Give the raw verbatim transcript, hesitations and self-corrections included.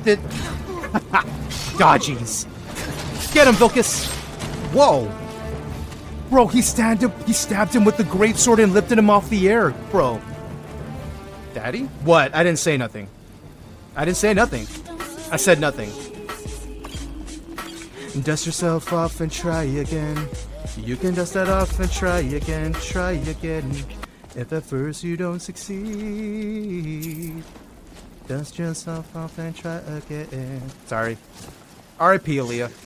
dodged it. Dodgies. Get him, Vilcus. Whoa. Bro, he stabbed him, he stabbed him with the greatsword and lifted him off the air, bro. Daddy? What? I didn't say nothing. I didn't say nothing. I said nothing. Dust yourself off and try again. You can dust that off and try again, try again. If at first you don't succeed, dust yourself off and try again. Sorry. R I P Aaliyah.